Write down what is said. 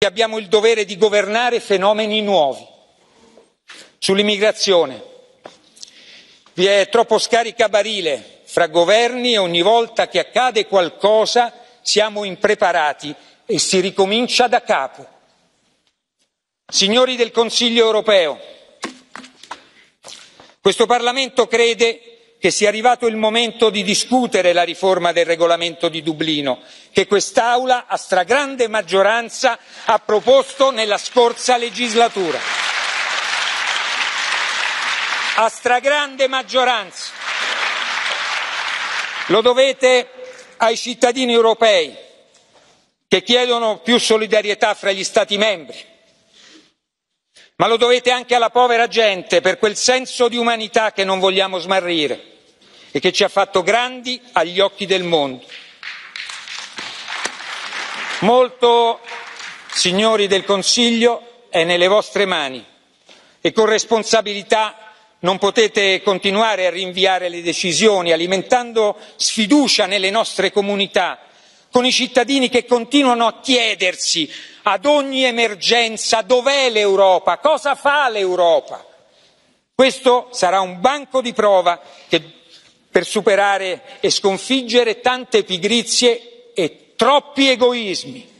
perché abbiamo il dovere di governare fenomeni nuovi. Sull'immigrazione vi è troppo scaricabarile fra governi e ogni volta che accade qualcosa siamo impreparati e si ricomincia da capo. Signori del Consiglio europeo, questo Parlamento crede che sia arrivato il momento di discutere la riforma del regolamento di Dublino, che quest'Aula a stragrande maggioranza ha proposto nella scorsa legislatura. A stragrande maggioranza. Lo dovete ai cittadini europei che chiedono più solidarietà fra gli Stati membri. Ma lo dovete anche alla povera gente per quel senso di umanità che non vogliamo smarrire e che ci ha fatto grandi agli occhi del mondo. Molto, signori del Consiglio, è nelle vostre mani e con responsabilità non potete continuare a rinviare le decisioni, alimentando sfiducia nelle nostre comunità, con i cittadini che continuano a chiedersi ad ogni emergenza dov'è l'Europa, cosa fa l'Europa. Questo sarà un banco di prova per superare e sconfiggere tante pigrizie e troppi egoismi.